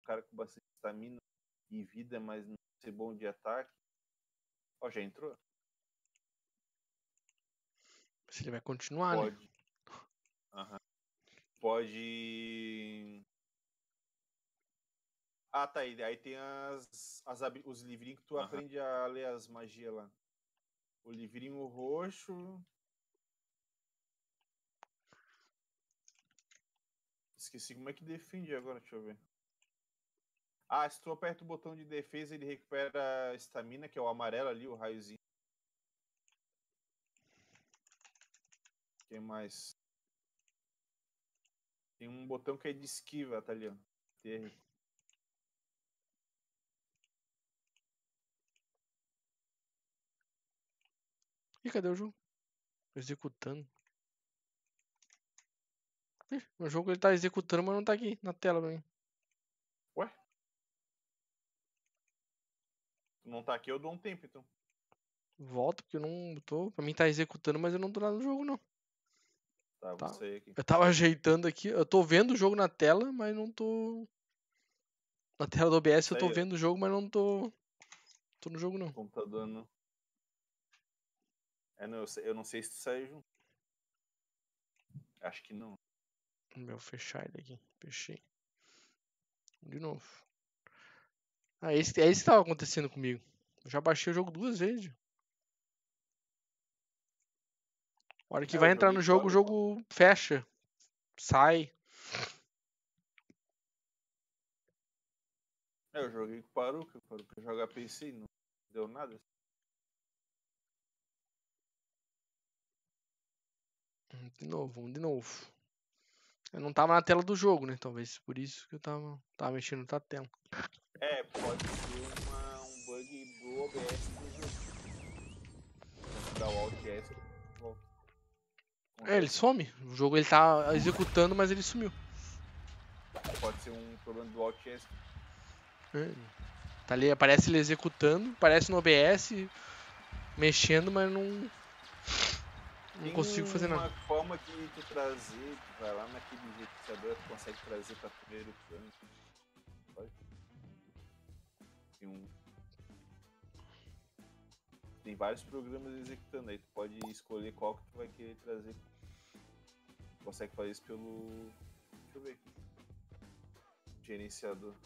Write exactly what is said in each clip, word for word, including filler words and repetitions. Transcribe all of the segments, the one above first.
cara com bastante estamina e vida, mas não ser bom de ataque. Ó, já entrou? Se ele vai continuar, Pode. né? Aham. Pode. Ah, tá aí. Aí tem as, as hab- os livrinhos que tu Aham. aprende a ler as magias lá. O livrinho roxo. Esqueci como é que defende agora, deixa eu ver. Ah, se tu aperta o botão de defesa, ele recupera a estamina, que é o amarelo ali, o raiozinho. O que mais? Tem um botão que é de esquiva, tá ali, ó. T R. Ih, cadê o jogo? Executando. Ih, o jogo ele tá executando, mas não tá aqui na tela pra mim. Ué? Tu não tá aqui, eu dou um tempo, então. Volta, porque eu não tô. Pra mim tá executando, mas eu não tô lá no jogo, não. Tá, Tá. vou sair aqui. Eu tava ajeitando aqui. Eu tô vendo o jogo na tela, mas não tô. Na tela do O B S eu tô Saí, vendo o jogo, mas não tô. Tô no jogo, não. computador não. É, não, eu, sei- eu não sei se tu saiu junto. Acho que não. Meu, fechar ele aqui. Fechei. De novo. Ah, esse, é isso que tava acontecendo comigo. Eu já baixei o jogo duas vezes. A hora que É, vai eu entrar joguei no com jogo, o barulho. jogo fecha. Sai. É, eu joguei com o Paruca. O Paruca joga P C e não deu nada. De novo, vamos de novo. Eu não tava na tela do jogo, né? Talvez por isso que eu tava, tava mexendo na tela. É, pode ser uma, um bug do O B S do jogo. Dá o Alt S e volta. É, ele Acontece. some. O jogo ele tá executando, mas ele sumiu. Pode ser um problema do Alt S. É. Tá ali, aparece ele executando, aparece no O B S, mexendo, mas não. Não Tem consigo fazer uma nada. forma que tu trazer, tu vai lá naquele executador, tu consegue trazer pra primeiro plano. Pode? Tem um. Tem vários programas executando aí, tu pode escolher qual que tu vai querer trazer. Tu consegue fazer isso pelo. Deixa eu ver aqui. Gerenciador.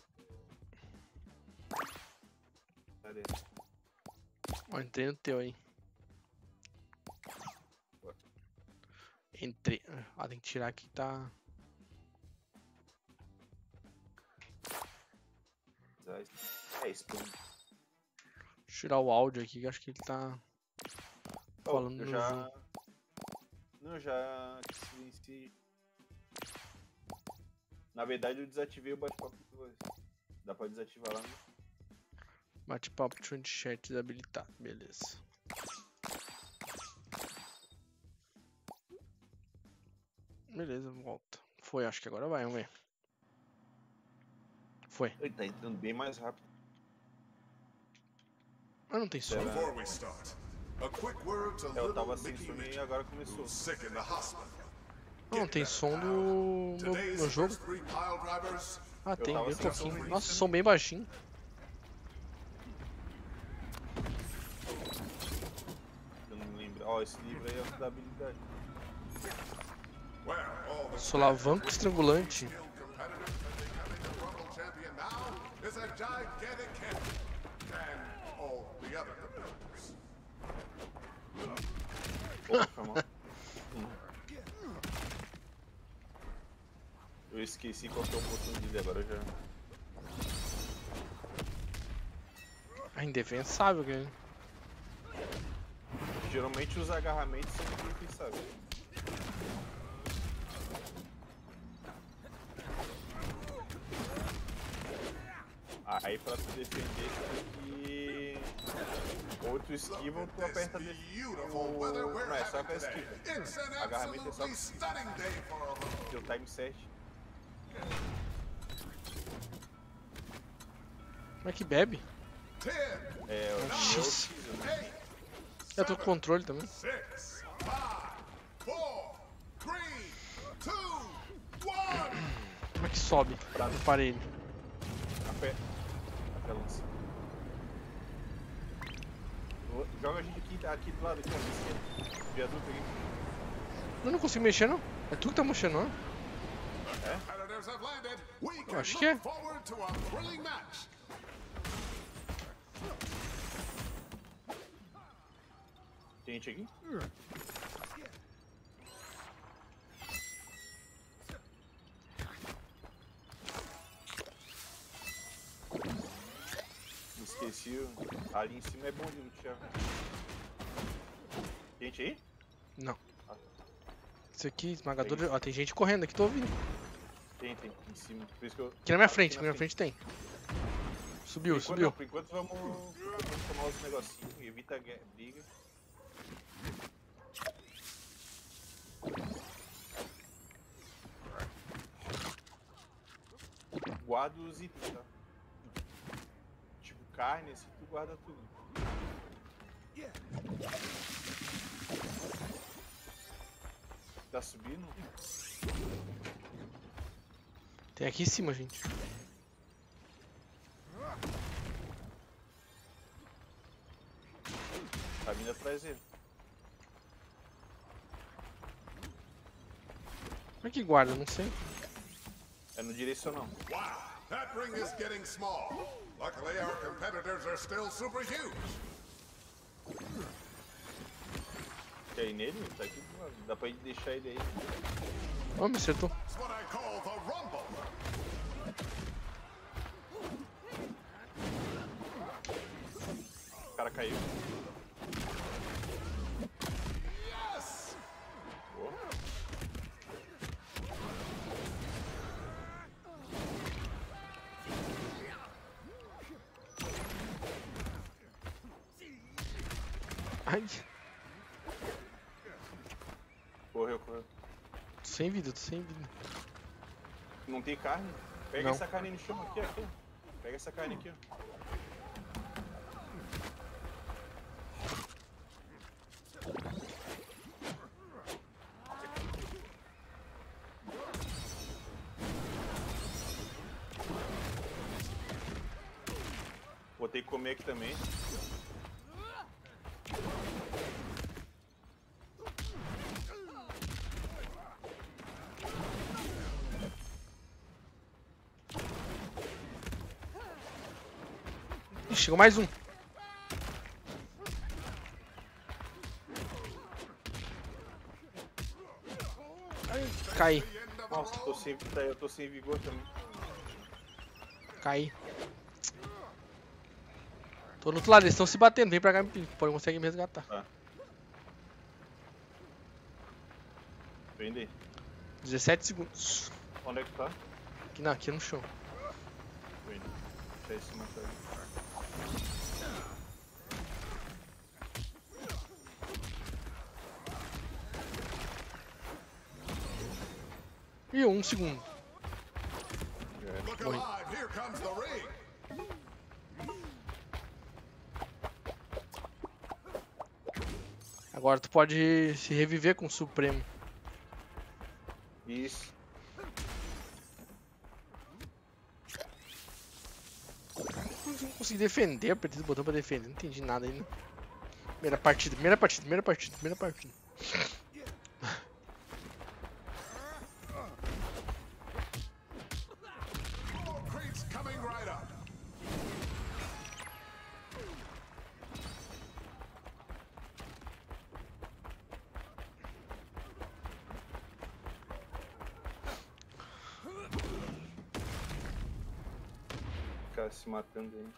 Cadê? Ó, entrei no teu aí. Entrei. Ah, tem que tirar aqui, tá. É isso. Deixa eu tirar o áudio aqui, que acho que ele tá Oh, falando eu no já. Zoom. Não, eu já silenciei. Na verdade, eu desativei o bate-papo de voz. Dá pra desativar lá, né? Bate-papo de chat desabilitado, beleza. Beleza, volta. Foi, acho que agora vai, vamos ver. Foi. Ele tá entrando bem mais rápido. Ah, não tem som? Será? Before we start, a quick word to Eu little tava sem Mickey som e Mitchell, agora começou. who's sick in the hospital. Não, não tem som do meu, Today's meu jogo. first three pile drivers. Ah, tem, tava bem sem pouquinho. som. Nossa, som bem baixinho. Eu não me lembro. Ó, esse livro aí é da habilidade. Well, all the Solavanco estrangulante. skilled competitors becoming a Rumble champion now is a gigantic hit. And all the other competitors. Pô, foi mal. Eu esqueci qual que é o botão de ler, agora eu já. É indefensável, cara. Geralmente os agarramentos são indefensáveis. Aí pra tu defender, tu tem que. Ou tu esquiva ou tu aperta def... Beautiful weather o... we're Não, é só having com a today. esquiva. It's an Agarramento é só absolutely stunning day for a Rumble. teu time set. Como é que bebe? Ten, É, o X. meu eight, Eu tô com controle também. six, five, four, three, two, one. Como é que sobe? Eu parei ele. pé. Até lança. Joga a gente aqui, aqui do lado, aqui, ó, esquerda. Viaduto aqui. Eu não consigo mexer, não. É tu que tá mexendo, não? Competitors have landed. We Eu can acho que é. look forward to a thrilling match. Tem gente aqui? Esqueci. o- Ali em cima é bom de lutear. Tem gente aí? Não. Ah, Isso aqui, esmagador. de- Ó, tem gente correndo aqui, tô ouvindo. tem, tem. Em cima. Por isso que eu... Aqui na minha Ah, frente, aqui na minha frente tem. Subiu, Por enquanto, subiu. não, por enquanto vamos, vamos tomar os negocinhos. Evita a guerra- briga. Guarda os itens, tá? Tipo carne, assim, tu guarda tudo. Tá subindo? Tem aqui em cima, gente. Tá vindo atrás dele. Como é que guarda? Não sei. É no direcional. Wow, that ring is getting small. Luckily, our competitors are still super huge. Quer ir nele? Tá aqui do lado. Dá pra deixar ele aí. Ó, me acertou. It's what I call the rumble. O cara caiu. Yes! Boa. Ai, Correu, correu. tô sem vida, tô sem vida. Não tem carne? Pega Não. essa carne no chão aqui, aqui. ó. Pega essa carne aqui, ó. Vou ter que comer aqui também. Ih, chegou mais um. Ai, caí, The end of Nossa, the tô road. sem, tá, eu tô sem vigor também. caí. Tô no outro lado, eles estão se batendo. Vem pra cá, pode conseguir me resgatar. Tá. Vende aí. dezessete segundos. Onde é que tá? Aqui não, aqui no chão. Vende. Deixa esse matar aí. Ih, um segundo. Já era. Look Oi. alive, here comes the ring. Agora tu pode se reviver com o Supremo. Isso. Não consegui defender, apertei o botão pra defender. Não entendi nada ainda. Primeira partida, primeira partida, primeira partida, primeira partida. More crates coming right up. O cara se matando aí.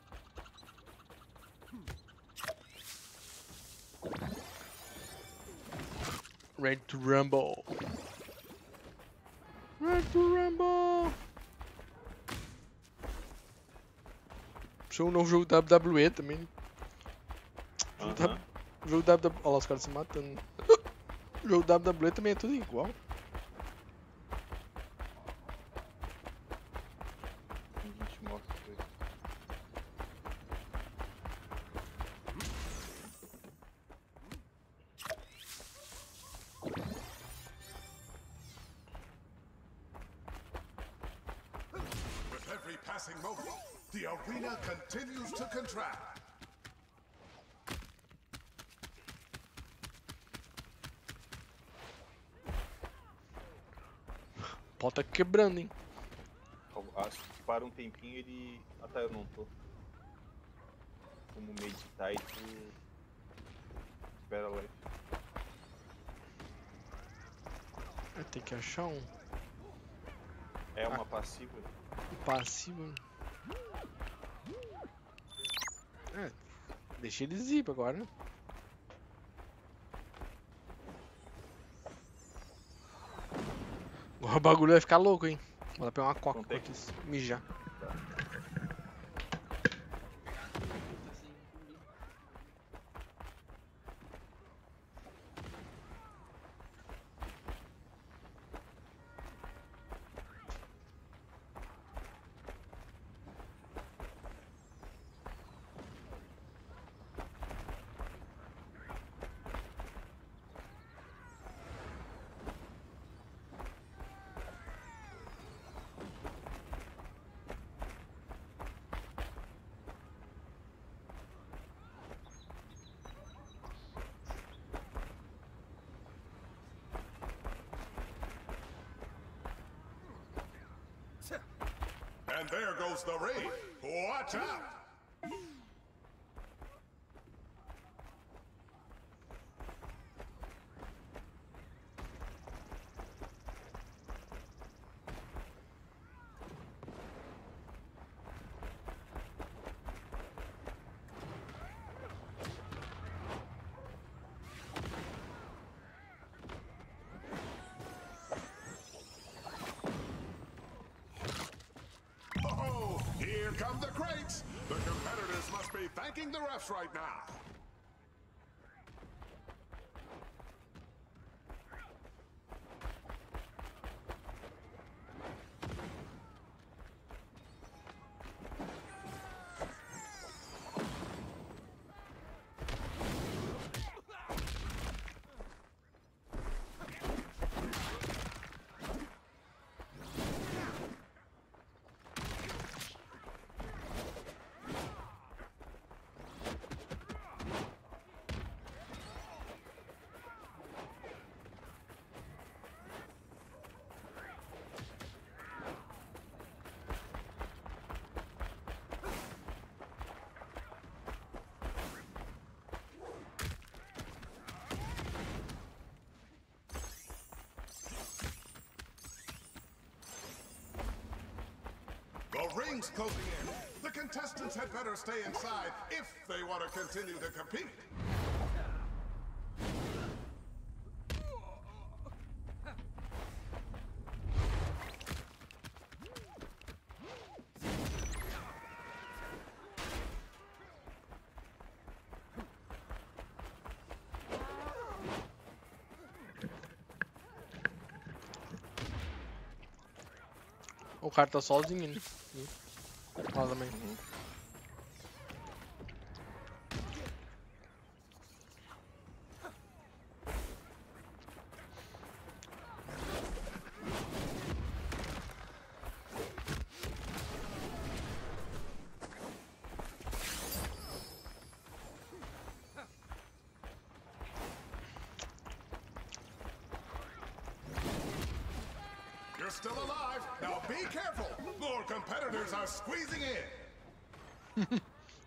Ready to rumble. Ready to rumble. Show um novo jogo W W E também. né? Jogo Aham. W- Jogo W W E. Olha lá os caras se matando. O jogo W W E também é tudo igual. Tem gente morta por aí. With every passing moment, The arena continues to contract. O pau tá quebrando, hein? Acho que para um tempinho ele. Ah tá, eu não tô. Como meditar e tu. Espera lá. Vai ter que achar um, É uma Ah. passiva. um passivo. É, deixa ele zip agora, né? Agora o bagulho vai ficar louco, hein? Vou pegar uma coca Não tem. enquanto isso, mijar. And there goes the ring. Watch out! Oh, here come the crates. The competitors must be thanking the refs right now. The ring's closing in. The contestants had better stay inside if they want to continue to compete. O cara tá sozinho, né? Lá também. You're still alive. Now be careful. More competitors are squeezing in.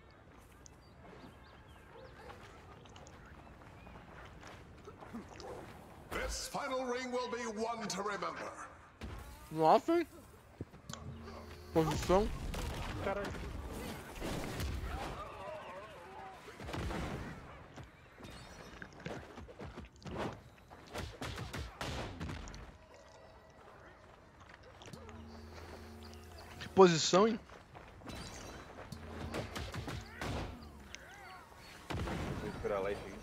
This final ring will be one to remember. Nossa, hein? Posição. Caralho. Que posição, hein? Vou esperar lá e peguei.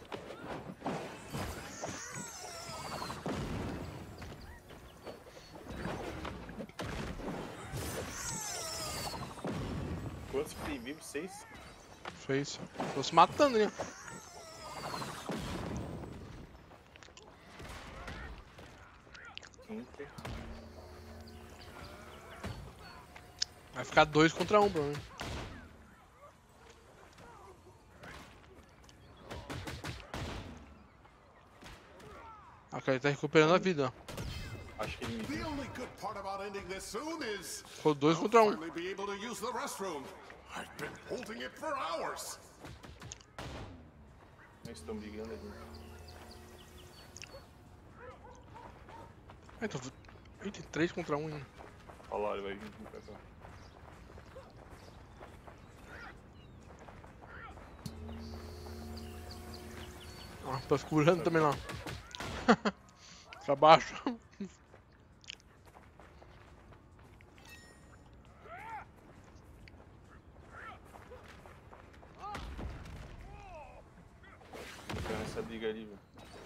Quantos que tem vivo? Seis? Fez. Tô se matando, né? Inter. Vai ficar dois contra um, provavelmente. Ah, cara, ele tá recuperando a vida, ó. Acho que ele me The viu. only good part about ending this soon is Ficou dois I'll contra um. finally be able to use the restroom. I've been holding it for hours. Eles estão brigando ali. Ai, tô... Ih, tem três contra um ainda. Olha lá, ele vai vir pra cá. Ah, tá segurando também lá. Pra baixo. Fica nessa briga ali, velho.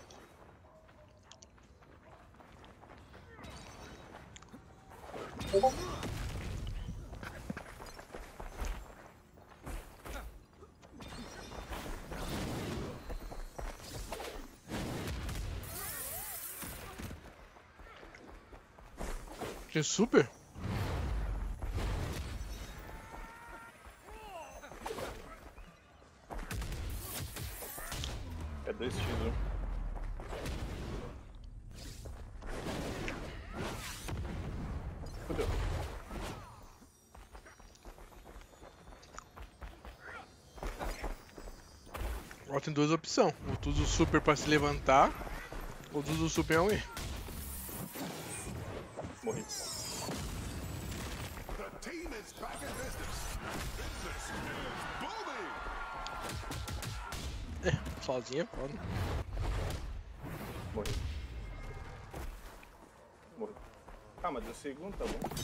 Tem super? É dois x um. Fudeu. Ó, tem duas opções. Ou tu usa o super pra se levantar, ou tu usa o super A W E. Morri. The team is back in business. Business is booming. É, sozinho é foda. Morri. Morri. Ah, mas deu segundo, tá bom.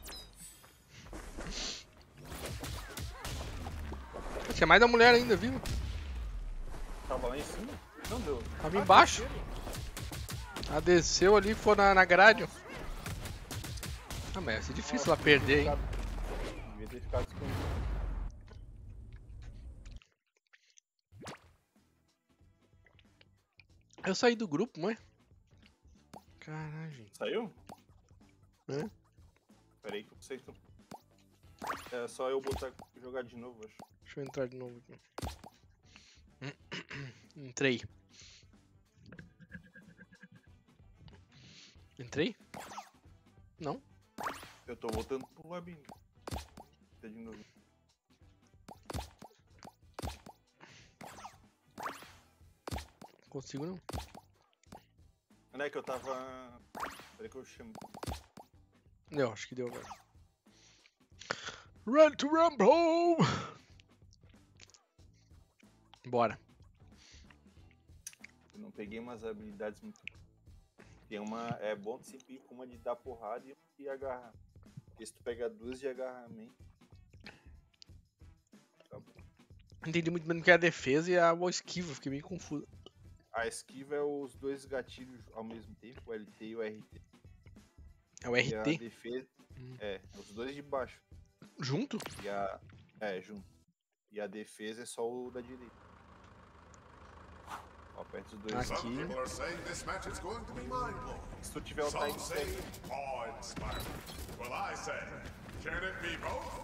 Tinha mais da mulher ainda, viu? Tava lá em cima? Não deu. Tava Ah, embaixo. terceiro. Ela desceu ali e foi na, na grade. Ah, mas ia ser difícil ela perder, hein? Devia ter ficado escondido. Eu saí do grupo, não é? Caralho, gente. Saiu? É? Pera aí que eu sei então. É só eu botar jogar de novo, acho. Deixa eu entrar de novo aqui. Entrei. Entrei? Não. Eu tô voltando pro labirinto. Tá de novo. Não consigo não. Não é que eu tava. Peraí que eu chamo. Deu, acho que deu agora. Run to Rumble! Bora. Eu não peguei umas habilidades muito. Tem uma. É bom sempre ir com uma de dar porrada e uma de agarrar. Porque se tu pega duas de agarramento. Tá bom. Entendi muito bem o que é a defesa e a esquiva, fiquei meio confuso. A esquiva é os dois gatilhos ao mesmo tempo, o L T e o R T. É o E a R T? defesa. Hum. É, os dois de baixo. Junto? E a. É, junto. E a defesa é só o da direita. Ó, aperta os dois Aqui. aqui. Some people are saying this match is going to be mind-blowing. Se tu tiver o Some time say certo. awe-inspiring. Well, I say, can it be both?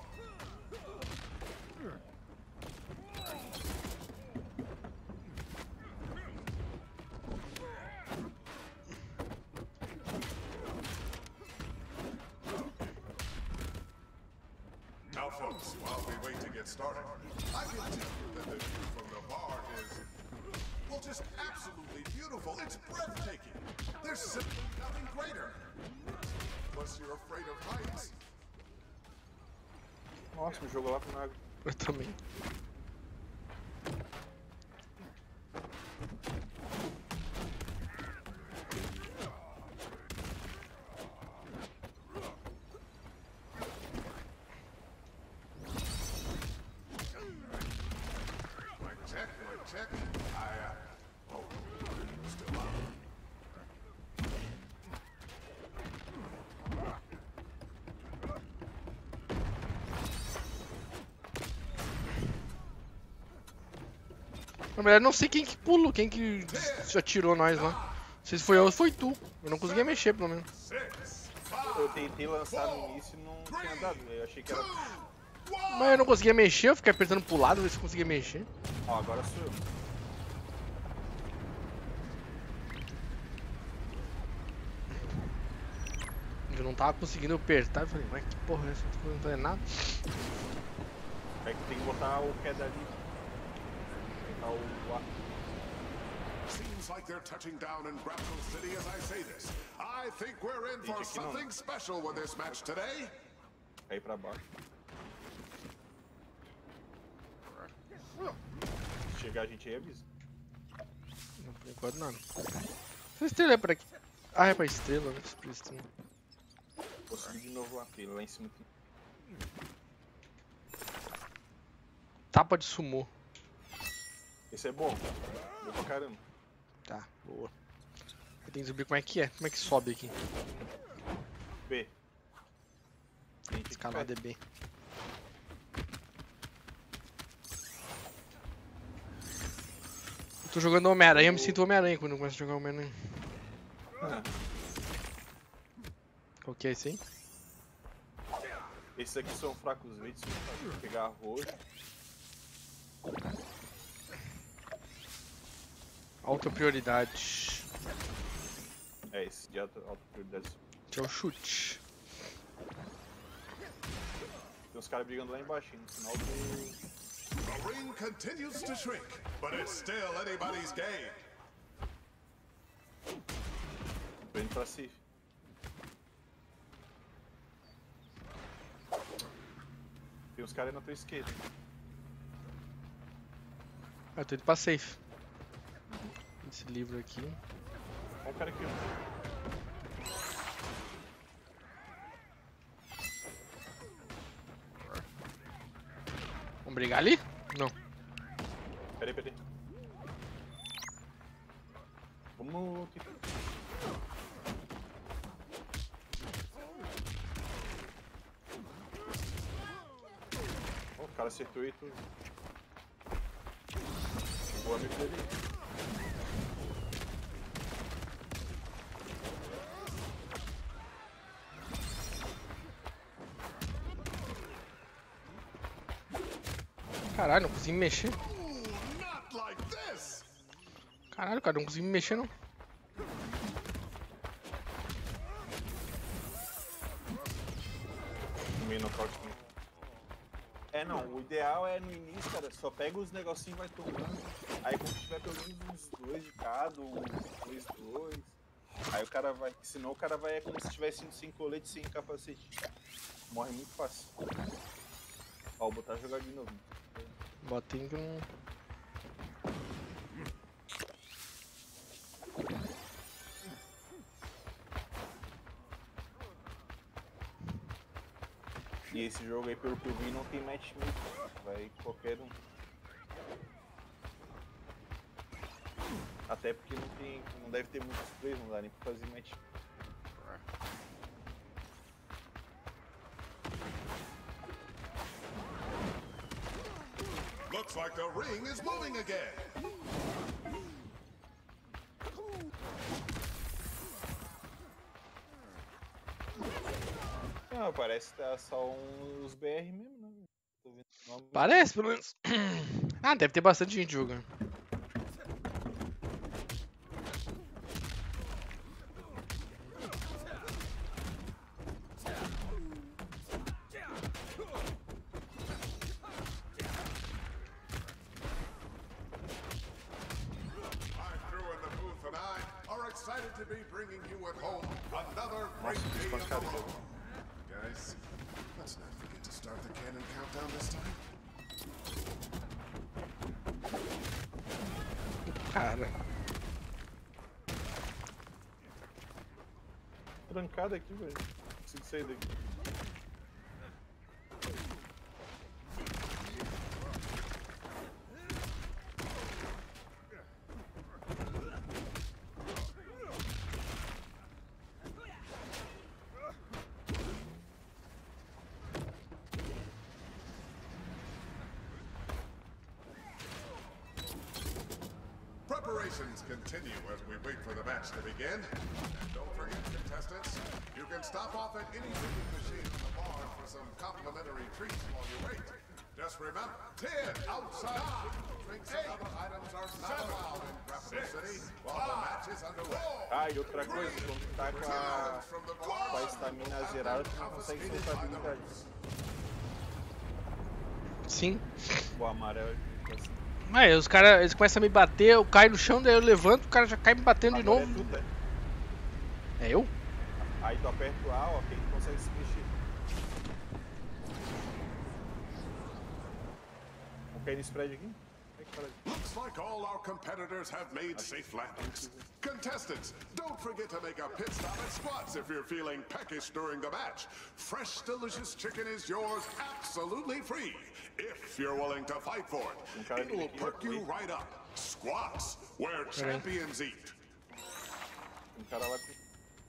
Now, folks, while we wait to get started, I can tell you that the view from the bar is, well, just absolutely beautiful. It's breathtaking. There's simply nothing greater. Unless you're afraid of heights. Nossa, me jogou lá com água. Eu também. Mic check, mic check. I, uh, oh, still on. Na verdade, não sei quem que pulou, quem que atirou nós lá. Não sei se foi eu ou foi tu. Eu não conseguia mexer, pelo menos. Six, Eu tentei lançar no início e não tinha dado, velho. Eu achei que era. Mas eu não conseguia mexer, eu fiquei apertando pro lado, ver se eu conseguia mexer. Ó, agora sou eu. Eu não tava conseguindo apertar. Eu falei, mas que porra é essa? Não tô fazendo nada. É que tem que botar o queda ali. Botar o ar. Seems like they're touching down in Grapple City as I say this. I think we're in for something special with this match today. Cair pra baixo. Se chegar a gente aí avisa. Não, por enquanto nada. Essa estrela é pra aqui. Ah, é pra estrela, né? Pra estrela. Vou subir de novo lá, porque lá em cima tem. Tapa de sumô. Esse é bom. Bom pra caramba. Tá, boa. Eu tenho que descobrir como é que é. Como é que sobe aqui? B. Tem que Escalada é B. Eu tô jogando Homem-Aranha, eu me sinto Homem-Aranha quando eu começo a jogar Homem-Aranha. Ah, Qual que é esse aí? esses aqui são fracos verdes. Vou pegar roxo. Alta prioridade. É esse de alta, alta prioridade. Que é o chute. Tem uns caras brigando lá embaixo, hein, no final do. The ring continues to shrink, but it's still anybody's game. Tô indo pra safe. Tem uns caras aí na tua esquerda. Ah, eu tô indo pra safe. Esse livro aqui. Olha o cara aqui, ó. Vamos brigar ali? Não. Peraí, peraí. Vamos aqui. Oh, o cara acertou e tu. O amigo dele. Caralho, não consegui me mexer. Not like this. Caralho, cara, não consegui me mexer não. Tomei nocaute também. É, não, o ideal é no início, cara, só pega os negocinhos e vai tomando. Aí quando tiver pelo menos uns dois de cada, uns dois, dois. Aí o cara vai, senão o cara vai é como se tivesse indo sem colete, sem capacete. Morre muito fácil. Ó, vou botar jogar de novo. Botei que não. E esse jogo aí, pelo que eu vi, não tem matchmaking. Vai qualquer um. Até porque não tem. Não deve ter muitos players, não dá nem pra fazer match. Looks like the ring is moving again. Não, parece que tá só uns B R mesmo, né? Tô vendo o nome. Parece, pelo menos. Ah, deve ter bastante gente jogando. Excited to be bringing you at home another great day of the road. Guys, let's not forget to start the cannon countdown this time. Cara. Trancado aqui, velho. Não consigo sair daqui. Preparations continue as we wait for the match to begin. And don't forget, contestants, you can stop off at any vending machine in the bar for some complimentary treats while you wait. Just remember, ten outside. Drinks and other items are not allowed in Capital City while the match is underway. Ah, e outra coisa, quando tá com a, com a estamina zerada, tu não consegue soltar habilidades. Sim. O amarelo fica assim. Mas os caras, eles começam a me bater, eu caio no chão, daí eu levanto, o cara já cai me batendo de Agora novo. é tu, né? É eu? Aí tu aperta o A, ó, que ele consegue se mexer. Vamos cair nesse prédio aqui? Ai, caralho. Looks like all our competitors have made safe landings. Contestants, don't forget to make a pit stop at Squats if you're feeling peckish during the match. Fresh, delicious chicken is yours absolutely free, if you're willing to fight for it. It will perk you right up. Squats, where champions eat. Um cara lá com...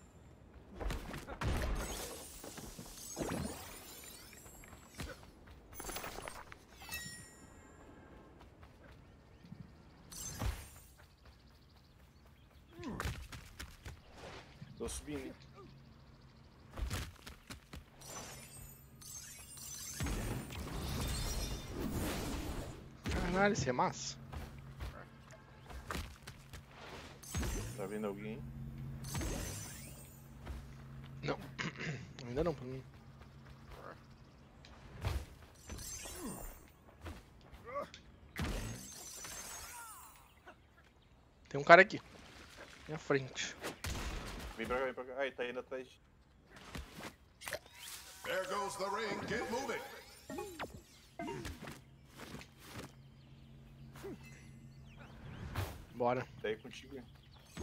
Tô subindo, hein? Caralho, isso é massa. Tá vendo alguém? Não. Ainda não, pra mim. Tem um cara aqui. Minha frente. Vem pra cá, vem pra cá. Ai, tá indo atrás. There goes the ring. Get moving. Bora. Tá aí contigo, hein?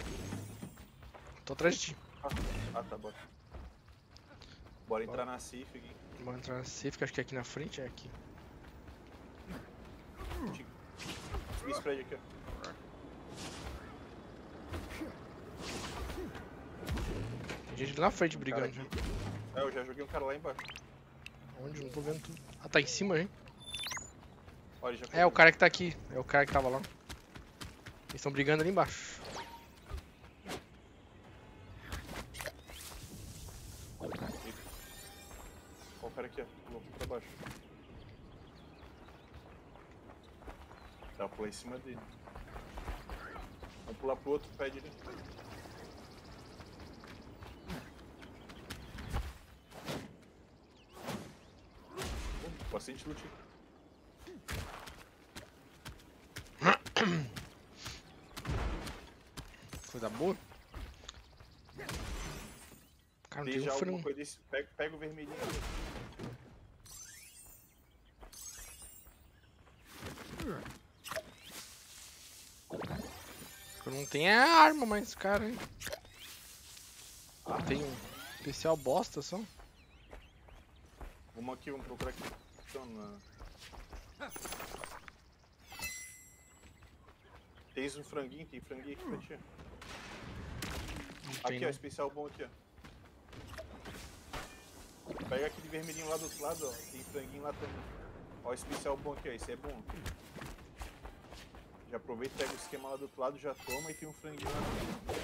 Tô atrás de ti. Ah, ah tá, bora. Bora entrar na safe aqui. Bora entrar na safe, que acho que é aqui na frente, é aqui. Contigo. Subi esse prédio aqui, ó. Tem gente lá na frente brigando já. É, eu já joguei um cara lá embaixo. Onde? Não tô vendo tudo. Ah, tá em cima, hein? Olha, já É, o cara que tá aqui. É o cara que tava lá. Eles estão brigando ali embaixo. Ó o cara aqui, ó. Pulou pra baixo. Dá pra pular em cima dele. Vamos pular pro outro pé dele. Bastante loot. Coisa boa. Cara, não Tem tem já um alguma frango. coisa desse. Pega, pega o vermelhinho ali. Eu não tenho a arma mais, cara, hein? Tem um especial bosta só. Vamos aqui, vamos procurar aqui. Então, na... Tem um franguinho, tem franguinho aqui pra ti. Não tem, Aqui, ó, não. especial bom aqui, ó. Pega aquele vermelhinho lá do outro lado, ó. Tem franguinho lá também. Ó, especial bom aqui, ó. Esse é bom. Já aproveita, pega o esquema lá do outro lado, já toma e tem um franguinho lá também.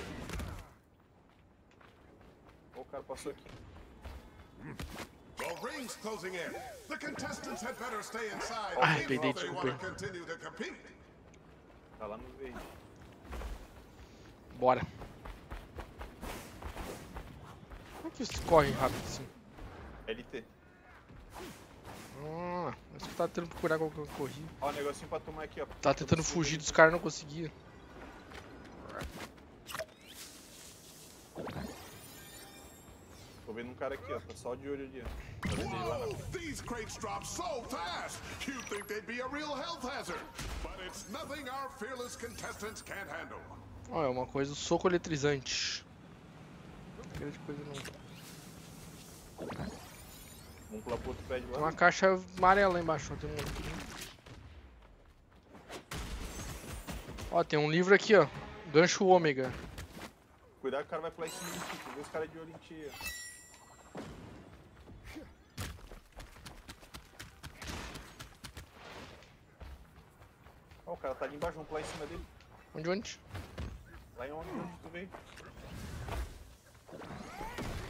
Ó, o cara passou aqui. The ring's closing in. The contestants had better stay inside Ai, if peidei, they desculpa want to aí. continue to compete. Tá lá no verde. Bora. Como é que eles correm rápido assim? L T. Ah, mas que eu tava tentando procurar qual que eu corri. Ó, o negocinho pra tomar aqui, ó. Tava tentando fugir dos caras, não conseguia. Tô vendo um cara aqui, ó. Tá só de olho ali, ó. Tá vendo ele lá na Whoa! These crates drop so fast! You'd think they'd be a real health hazard. But it's nothing our fearless contestants can't handle. Ó, é uma coisa, soco eletrizante. Grande coisa não. Vamos pular pro outro prédio Tem lá. uma caixa amarela lá embaixo, ó, tem um... Ó, tem um livro aqui, ó. Gancho ômega. Cuidado que o cara vai pular em cima de ti. Tu vê os caras de olho em ti, ó. Ó, o cara tá ali embaixo, vamos pular em cima dele. Onde, onde? Lá em onde, onde tu veio.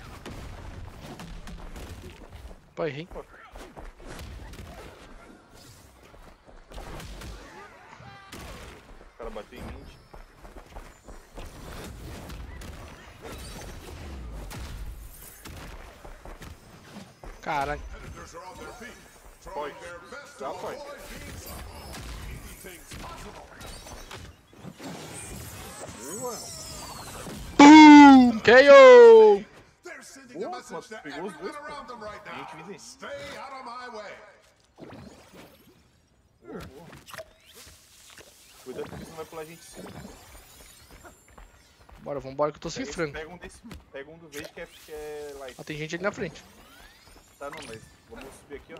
Pô, errei. Pô. bateu em vinte. Caralho. Competitors are on their feet, Foi. throwing their best to Já foi. avoid being anything's possible. Boa. Boom! K O! They're sending a Boa, message mas to pegou os everyone dois, pô. around them right Tem que now. vir. Stay out of my way. Boa, boa. Cuidado porque senão vai pular a gente em cima. Bora, vambora que eu tô sem Pega, esse- frango. pega um desse. Pega um do verde que é, que é light. Ah, tem gente ali na frente. Tá não, mas vamos subir aqui, ó.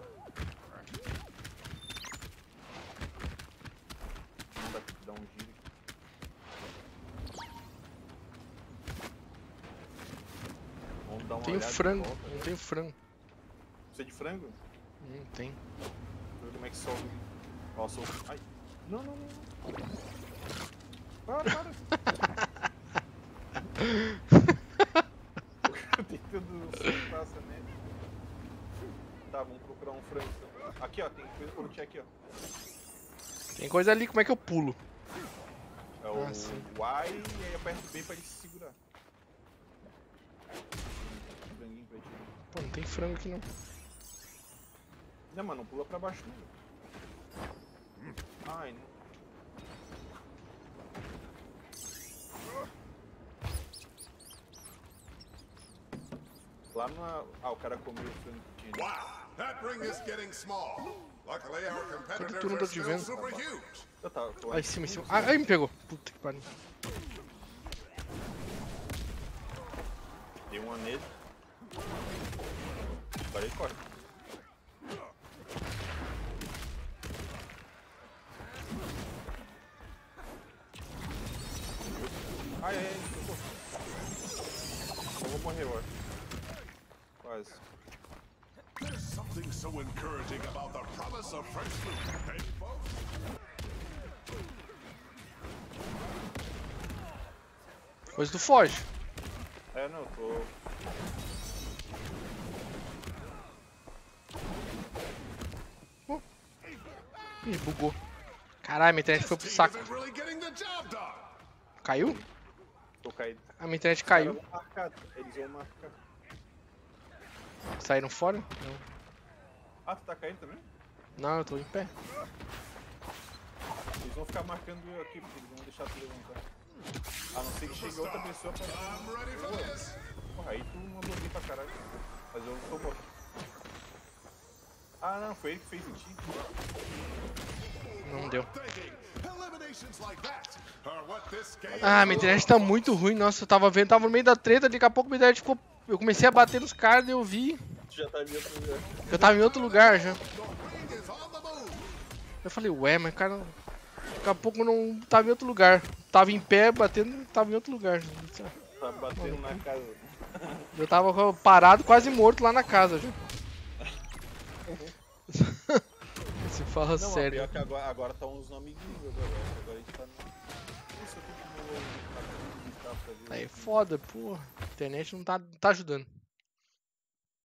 Vamos dar, dar um giro aqui. Vamos dar uma Tenho olhada em frango, volta. não tenho frango. Precisa de frango? Não tem. Deixa eu ver como é que sobe. Ó, sobe. Ai. Não, não, não. Para, para. Tentando soltar essa merda. Tá, vamos procurar um frango. Então. Aqui, ó, tem coisa pra lutear aqui, ó. Tem coisa ali, como é que eu pulo? É o Ah, sim. Y e aí aperta o B pra ele se segurar. Um franguinho pra ti. Pô, não tem frango aqui não. Não, mano, não pula pra baixo não. Ai, não. Lá na... Ah, o cara comeu o frango que tinha. Wow, that ring is getting small. Luckily, our competitors tu não are tá te still vendo? super huge. Eu tava, tô Lá em cima, em cima. Ah, aí me pegou. Puta que pariu. Dei uma nele. Agora ele corre. Ai, ai, ai, socorro. Eu vou morrer, eu acho. Quase. There's something so encouraging about the promise of fresh fruit. Hey, folks? Coisa do foge. É, não, eu tô... Ih, bugou. Caralho, minha internet foi pro Team saco. isn't really getting the job done. Caiu? tô caído. A minha internet Os caras caiu. vão marcar, eles vão marcar. Saíram fora? Não. Ah, tu tá caindo também? Não, eu tô em pé. Eles vão ficar marcando eu aqui, porque eles vão deixar tu levantar. A não ser que chegue outra pessoa pra... I'm ready for this. Porra, aí tu mandou bem pra caralho. Mas eu tô morto. Ah, não, foi ele que fez em ti. Não deu. Thinking eliminations like that are what this game Ah, is minha all internet tá muito ruim. Nossa, eu tava vendo, tava no meio da treta, daqui a pouco minha internet ficou... Eu comecei a bater nos caras e eu vi. Tu já tá em outro lugar. Eu tava em outro lugar já. The ring is on the move. Eu falei, ué, mas cara... Daqui a pouco eu não tava em outro lugar. Tava em pé, batendo, tava em outro lugar. Tá batendo na casa. Eu tava parado, quase morto lá na casa já. Se fala Não, sério. pior que agora, agora tá uns amiguinhos agora. Agora a gente tá no... Isso aqui que meu... Tá pra ver. Aí é foda, porra. A internet não tá, tá ajudando.